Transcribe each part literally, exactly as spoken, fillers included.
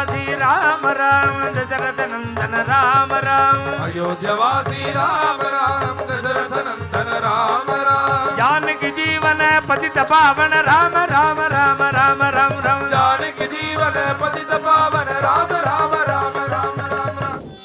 अयोध्यवासी राम राम दशरथ नंदन राम राम अयोध्यवासी राम राम दशरथ नंदन राम राम जानकी जीवन पतित पावन राम राम राम राम राम राम जानकी जीवन पतित पावन राम राम राम राम राम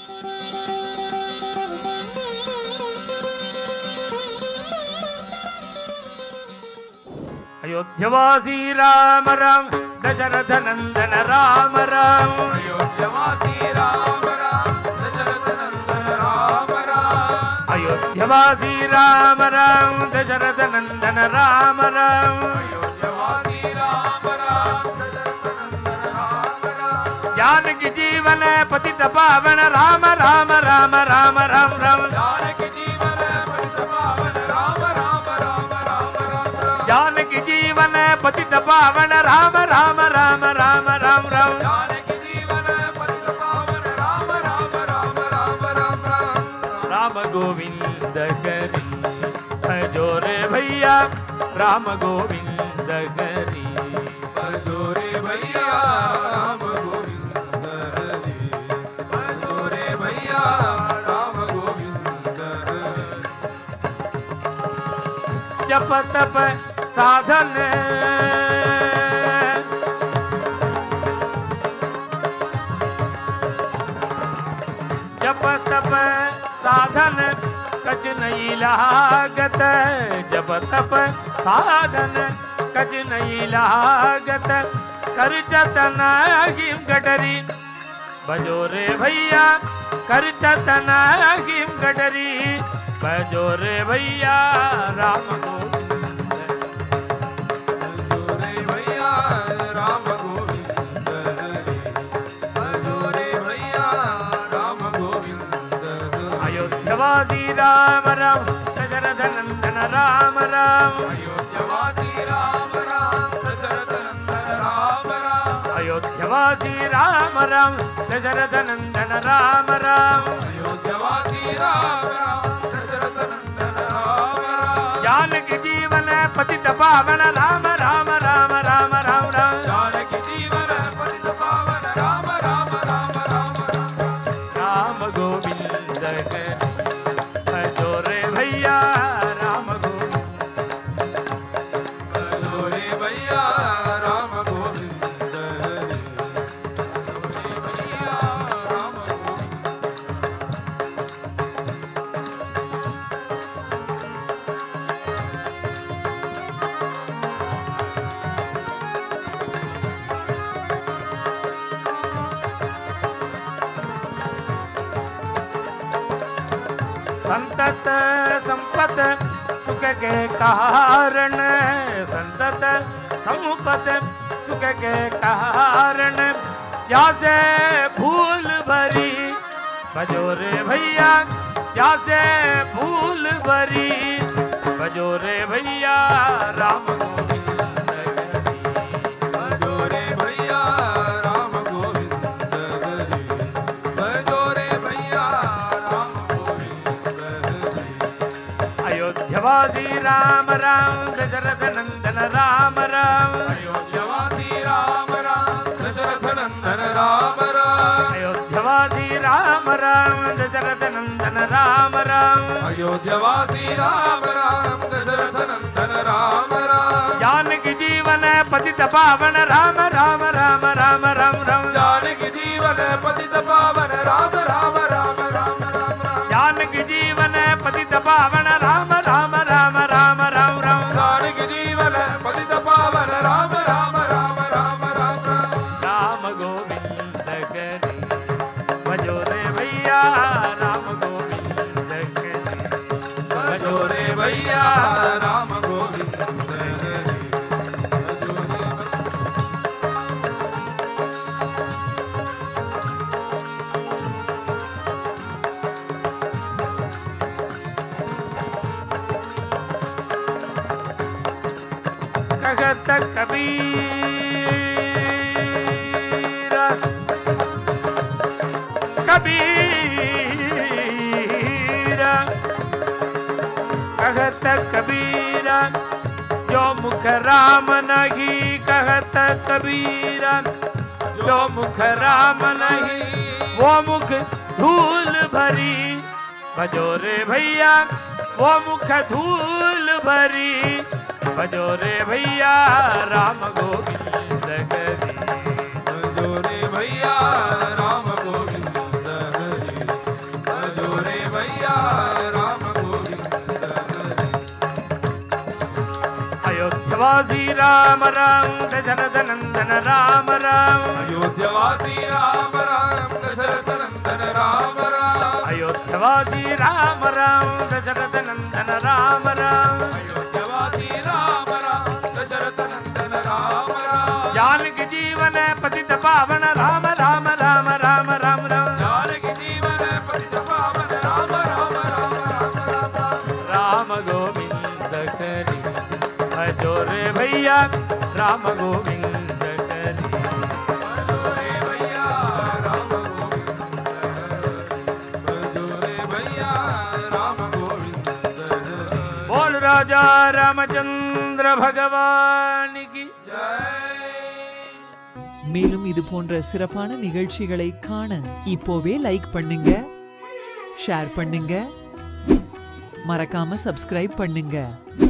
अयोध्यवासी राम राम दशरथ नंदन राम राम अयोध्यवासी राम राम दशरथ नंदन राम राम अयोध्यवासी राम राम दशरथ नंदन राम राम अयोध्यवासी राम राम दशरथ नंदन राम राम जानकी जीवन पतित पावन राम राम राम राम राम राम जानकी जीवन पतित पावन राम राम राम राम राम जानकी जीवन पतित पावन राम राम राम राम राम राम जानकी जीवन पतित पावन राम राम राम राम राम राम राम गोविंद करी भजोरे भैया राम गोविंद करी भजोरे भैया राम गोविंद हरि भजोरे भैया राम गोविंद हरि जप तप साधन जप तप साधन कछ नहीं लागत जप तप साधन कछ नहीं लागत कर जतन हिम गडरी बजोरे भैया कर जतन हिम गडरी बजोरे भैया राम भजोरे भैया राम गोविंद हरि भजोरे भैया राम गोविंद हरि अयोध्यवासी राम राम दशरथ नंदन राम राम अयोध्यवासी राम राम दशरथ नंदन राम राम अयोध्यवासी राम राम दशरथ नंदन राम राम अयोध्यवासी राम राम दशरथ नंदन राम राम जानकी जीवन पतित पावन राम राम राम राम राम राम जानकी जीवन पतित पावन राम राम राम राम राम गोविंद हरि भजोरे भैया राम गोविंद भजोरे भैया राम गोविंद हरि भजोरे भैया राम गोविंद संतत संपत सुख के कारण संतत संपत सुख के कारण जैसे फूल भरी बजोरे भैया जैसे फूल भरी बजोरे भैया राम गोविंद हरि भजोरे भैया राम गोविंद हरि भजोरे भैया राम गोविंद हरि अयोध्यवासी राम राम दशरथ नंदन राम राम अयोध्यवासी राम राम दशरथ नंदन राम राम अयोध्यवासी राम राम दशरथ नंदन राम राम अयोध्यवासी राम राम दशरथ नंदन राम राम जानकी जीवन पतित पावन राम राम राम राम राम राम जानकी जीवन पतित पावन राम राम राम राम राम जानकी जीवन पतित पावन राम राम राम राम राम राम जानकी जीवन पतित पावन राम राम राम राम राम राम गोविंद हरि भजोरे भैया राम गोविंद हरि भजोरे भैया राम गोविंद हरि कहत कबीर कबीर कहत कबीर जो मुख राम नहीं कहत कबीर जो मुख राम नहीं वो मुख धूल भरी। भजो रे भैया वो मुख धूल भरी। भजो रे भैया राम गोविंद हरि। भजो रे भैया राम गोविंद हरि। भजो रे भैया राम गोविंद हरि। अयोध्यवासी राम राम दशरथ नंदन राम राम। अयोध्यवासी राम राम दशरथ नंदन राम राम। अयोध्यवासी राम राम दशरथ नंदन राम राम। अयोध्यवासी राम राम दशरथ नंदन राम राम। जानकी जीवन पतित पावन राम राम राम राम राम राम। जानकी जीवन पतित पावन राम राम राम राम राम। राम गोविंद हरि। भजो रे भैया राम गोविंद हरि। भजो रे भैया राम गोविंद हरि। भजो रे भैया राम गोविंद हरि। बोल राजा रामचंद्र भगवान की जय। மேலும் இது போன்ற சிறப்பான நிகழ்ச்சிகளை காண இப்போவே லைக் பண்ணுங்க, ஷேர் பண்ணுங்க, மறக்காம சப்ஸ்கிரைப் பண்ணுங்க.